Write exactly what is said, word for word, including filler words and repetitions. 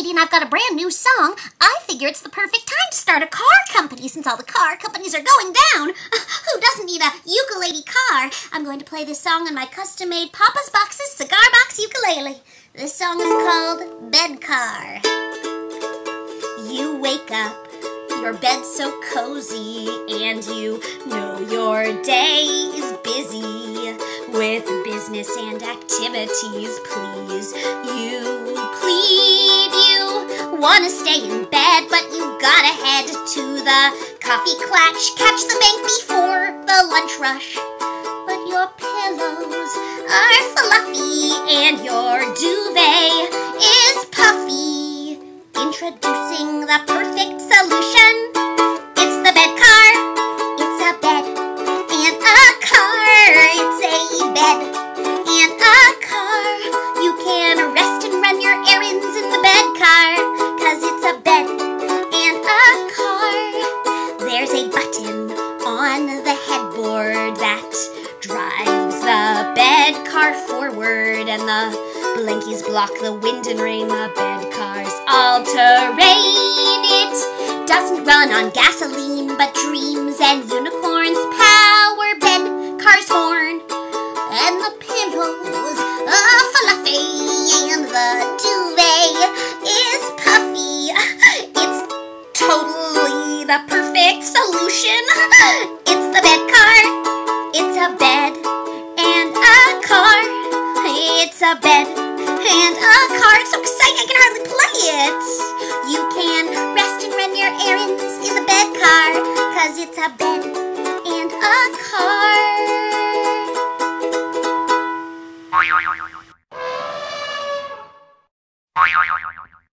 and I've got a brand new song, I figure it's the perfect time to start a car company since all the car companies are going down. Who doesn't need a ukulele car? I'm going to play this song on my custom-made Papa's Boxes cigar box ukulele. This song is called Bed Car. You wake up, your bed's so cozy, and you know your day is busy with business and activities. Please, you plead, you want to stay in bed, but you gotta head to the coffee clutch, catch the bank before the lunch rush. But your pillows are fluffy and your duvet is puffy. Introducing the perfect solution. It's the bed car. It's a bed and a car. It's a bed and a car. You can rest and run your errands in the bed car, 'cause it's a bed and a car. There's a button on the headboard that drives the bed car forward, and the blankies block the wind and rain. The bed car's all-terrain. It doesn't run on gasoline, but dreams and unicorns power bed car's horn. And the pillows are fluffy and the duvet is puffy. It's totally the perfect solution. It's the bed car. It's a bed and a car. It's a bed and a car. It's so exciting I can hardly play it. You can rest and run your errands in the bed car, 'cause it's a bed and a car.